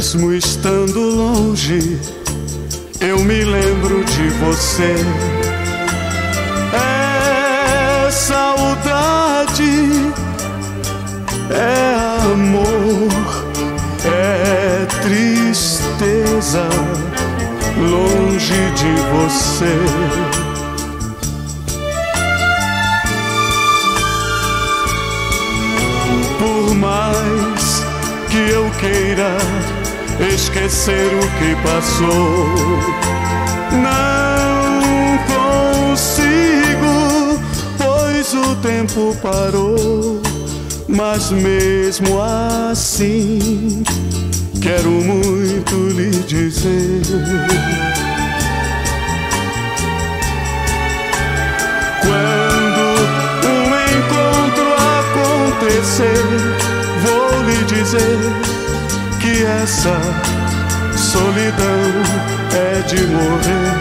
Mesmo estando longe, eu me lembro de você. É saudade, é amor, é tristeza, longe de você. Por mais que eu queira esquecer o que passou, não consigo, pois o tempo parou. Mas mesmo assim, quero muito lhe dizer: quando um encontro acontecer, vou lhe dizer que essa solidão é de morrer.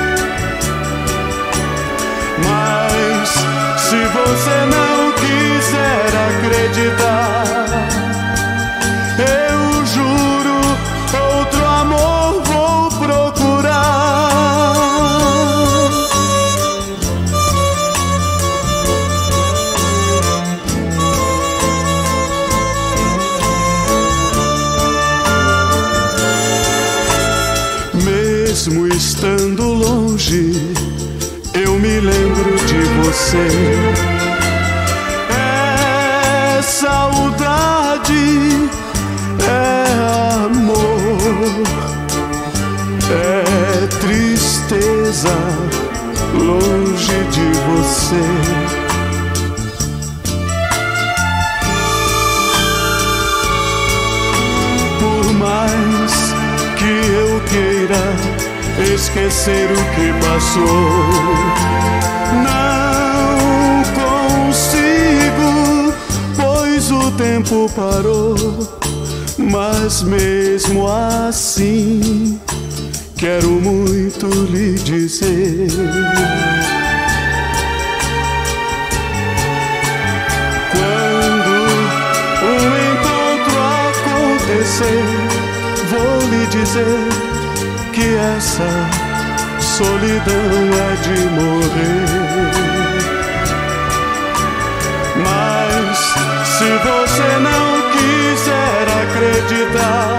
Mas se você não quiser acreditar, eu juro, outro amor vou procurar. Mesmo estando longe, eu me lembro de você. É saudade, é amor, é tristeza, longe de você. Por mais que eu queira esquecer o que passou, não consigo, pois o tempo parou. Mas mesmo assim, quero muito lhe dizer: quando um encontro acontecer, vou lhe dizer que essa solidão é de morrer. Mas se você não quiser acreditar,